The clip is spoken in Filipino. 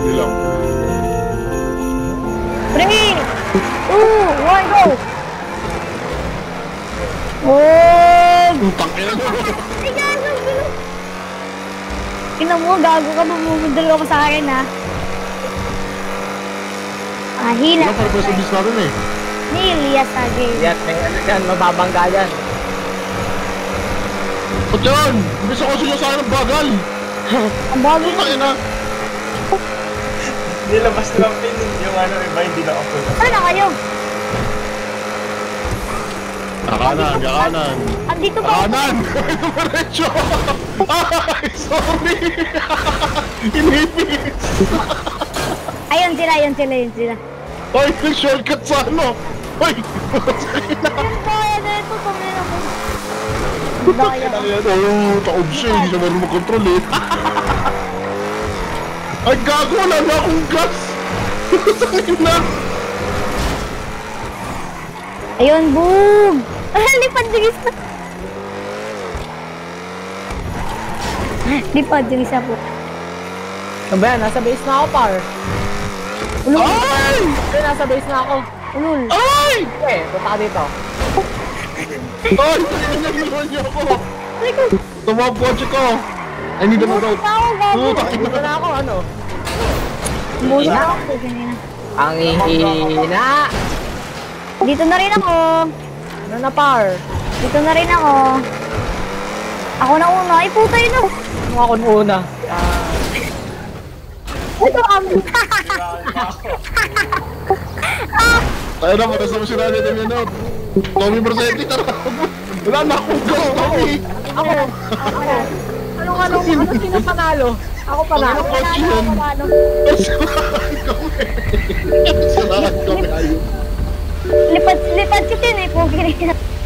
Hindi lang. 3, 2, 1, go! Wag! Utang ina mo. Ay, gago! Ina mo, gago ka, bumubudol ako sa akin, ha? Hila. Wala para ba sa bis natin eh. Nilias again. Yan, may ano dyan, mababangga dyan. Ba't yan? Imbis ako sila sa akin ng bagal. Ang bago Utang ina. Nilabas lang pin yung ano, iba hindi na ako. Ano na kayo? Kakanan, kakanan. Andito ba? Kakanan! Diretso! Ay, sorry! Inipis! Ayun sila, ayun sila, ayun sila. Ay, may shortcut sa ano! Ay! Ayun ba, ano ito, pamilya mo. Daya ko. Ay, taob siya, hindi siya meron mag-control eh. Ay, gago, wala na akong gas! Sangin na! Ayun, boom! Lipad yung isa. Lipad yung isa po. Ano ba yan? Nasa base na ako, par. Ulul! Ay! Ay, nasa base na ako. Ulul! Ay! Eh, punta ka dito. Ay! Naiwan niyo ako! Tumawag kotse ko! I need ano daw. Puta, Dito na ako, ano? Muna ako kanina. Ang hihina. Dito na rin ako. Ano na, par? Dito na rin ako. Ako na una. Ay, puta yun ako. Ano ako una? Ito kami. tayo na, patas naman si Rani na minute. Tommy Bracetti, tara! Wala na akong gas, Tommy! Ako. Ano, sino panalo? Ako panalo. Ano kotse yan? Sirahan kami! Sirahan kami, ayun. Lipad si Tin eh. Pogi rin.